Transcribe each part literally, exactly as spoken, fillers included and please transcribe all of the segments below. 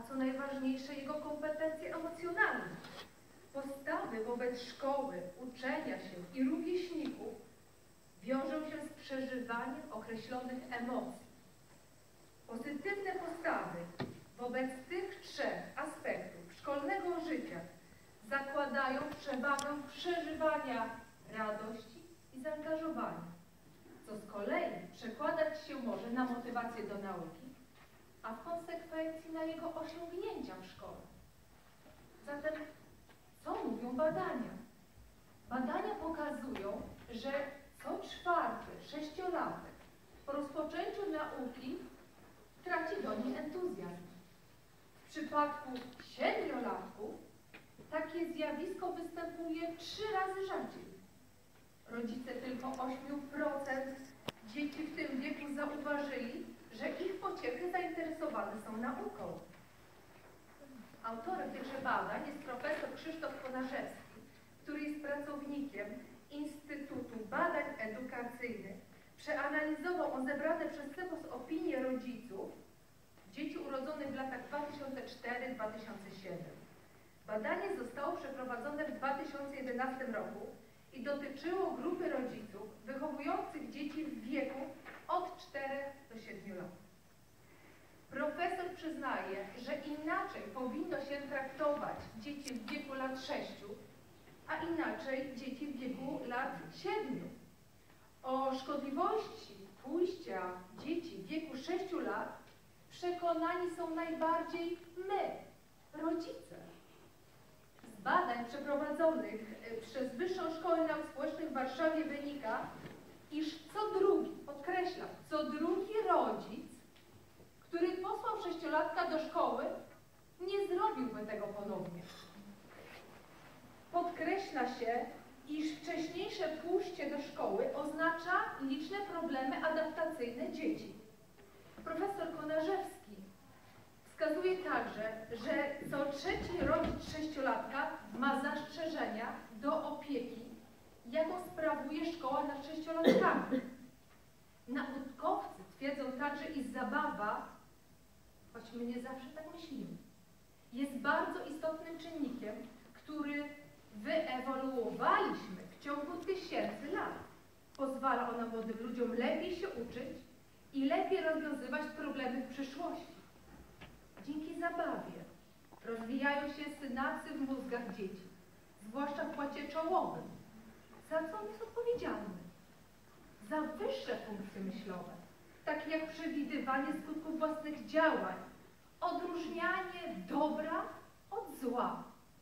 co najważniejsze, jego kompetencje emocjonalne. Postawy wobec szkoły, uczenia się i rówieśników wiążą się z przeżywaniem określonych emocji. Pozytywne postawy wobec tych trzech aspektów szkolnego życia zakładają przewagę przeżywania radości i zaangażowania, co z kolei przekładać się może na motywację do nauki, a w konsekwencji na jego osiągnięcia w szkole. Zatem co mówią badania? Badania pokazują, że co czwarty sześciolatek po rozpoczęciu nauki traci do niej entuzjazm. W przypadku siedmiolatków takie zjawisko występuje trzy razy rzadziej. Rodzice tylko osiem procent dzieci w tym wieku zauważyli, że ich pociechy zainteresowane są nauką. Autorem tychże badań jest profesor Krzysztof Konarzewski, który jest pracownikiem Instytutu Badań Edukacyjnych. Przeanalizował on zebrane przez CEPOS opinie rodziców dzieci urodzonych w latach dwa tysiące czwartym do dwa tysiące siódmego. Badanie zostało przeprowadzone w dwa tysiące jedenastym roku i dotyczyło grupy rodziców wychowujących dzieci w wieku od czterech do siedmiu lat. Profesor przyznaje, że inaczej powinno się traktować dzieci w wieku lat sześciu, a inaczej dzieci w wieku lat siedmiu. O szkodliwości pójścia dzieci w wieku sześciu lat przekonani są najbardziej my, rodzice. Z badań przeprowadzonych przez Wyższą Szkołę Nauk Społecznych w Warszawie wynika, iż co drugi, podkreślam, co drugi rodzic, który posłał sześciolatka do szkoły, nie zrobiłby tego ponownie. Podkreśla się, iż wcześniejsze pójście do szkoły oznacza liczne problemy adaptacyjne dzieci. Profesor Konarzewski wskazuje także, że co trzeci rodzic sześciolatka ma zastrzeżenia do opieki, jaką sprawuje szkoła nad sześciolatkami. Naukowcy twierdzą także, iż zabawa, choć my nie zawsze tak myślimy, jest bardzo istotnym czynnikiem, który wyewoluowaliśmy w ciągu tysięcy lat. Pozwala ona młodym ludziom lepiej się uczyć i lepiej rozwiązywać problemy w przyszłości. Dzięki zabawie rozwijają się synapsy w mózgach dzieci, zwłaszcza w płacie czołowym. Za co on jest odpowiedzialny? Za wyższe funkcje myślowe, takie jak przewidywanie skutków własnych działań, odróżnianie dobra od zła.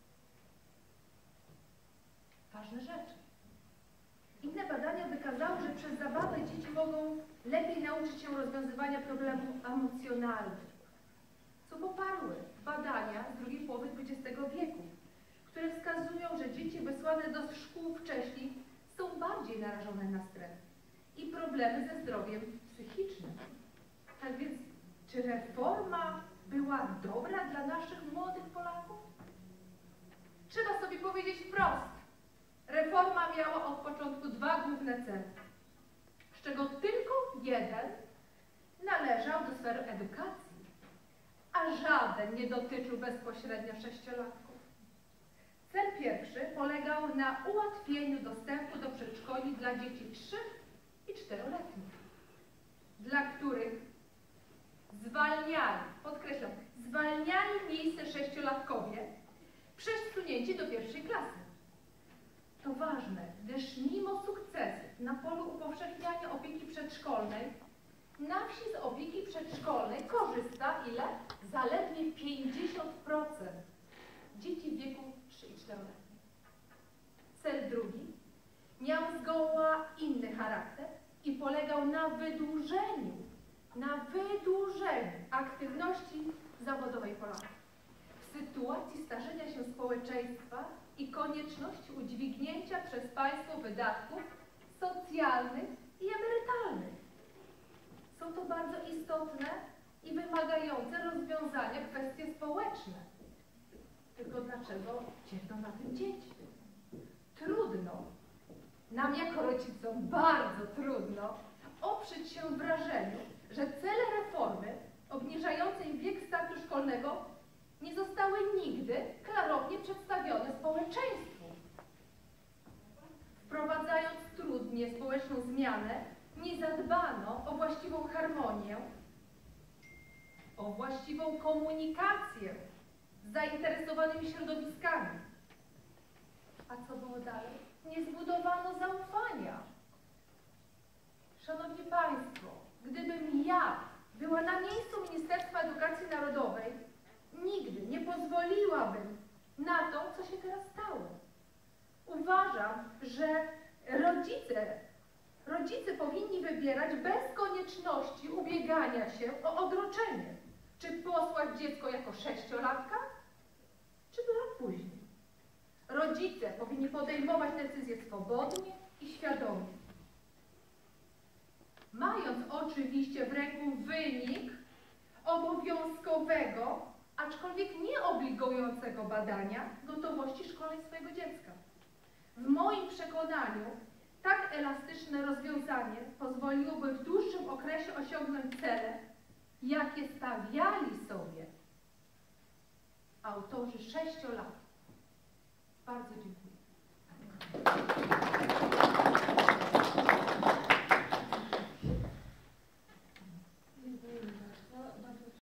Ważne rzeczy. Inne badania wykazały, że przez zabawę dzieci mogą lepiej nauczyć się rozwiązywania problemów emocjonalnych, co poparły badania z drugiej połowy dwudziestego wieku, które wskazują, że dzieci wysłane do szkół wcześniej są bardziej narażone na stres i problemy ze zdrowiem psychicznym. Tak więc, czy reforma była dobra dla naszych młodych Polaków? Trzeba sobie powiedzieć wprost. Reforma miała od początku dwa główne cele, z czego tylko jeden należał do sfery edukacji, a żaden nie dotyczył bezpośrednio sześciolatków. Cel pierwszy polegał na ułatwieniu dostępu do przedszkoli dla dzieci trzy i czteroletnich, dla których zwalniali, podkreślam, zwalniali miejsce sześciolatkowie przesunięci do pierwszej klasy. To ważne, gdyż mimo sukcesów na polu upowszechniania opieki przedszkolnej, na wsi z opieki przedszkolnej korzysta ile? Zaledwie pięćdziesiąt procent dzieci w wieku trzy i czteroletnich. Cel drugi miał zgoła inny charakter i polegał na wydłużeniu, na wydłużeniu aktywności zawodowej Polaków. W sytuacji starzenia się społeczeństwa i konieczności udźwignięcia przez państwo wydatków socjalnych i emerytalnych. Są to bardzo istotne i wymagające rozwiązania kwestie społeczne. Tylko dlaczego cierpią na tym dzieci? Trudno, nam jako rodzicom bardzo trudno oprzeć się wrażeniu, że cele reformy obniżającej wiek startu szkolnego nie zostały nigdy klarownie przedstawione społeczeństwu. Wprowadzając trudnie społeczną zmianę, nie zadbano o właściwą harmonię, o właściwą komunikację z zainteresowanymi środowiskami. A co było dalej? Nie zbudowano zaufania. Szanowni Państwo, gdybym ja była na miejscu Ministerstwa Edukacji Narodowej, nigdy nie pozwoliłabym na to, co się teraz stało. Uważam, że rodzice, rodzice powinni wybierać bez konieczności ubiegania się o odroczenie. Czy posłać dziecko jako sześciolatka, czy rok później. Rodzice powinni podejmować decyzje swobodnie i świadomie. Mając oczywiście w ręku wynik obowiązkowego, aczkolwiek nie obligującego badania gotowości szkolnej swojego dziecka. W moim przekonaniu tak elastyczne rozwiązanie pozwoliłoby w dłuższym okresie osiągnąć cele, jakie stawiali sobie autorzy sześciolatków. Bardzo dziękuję.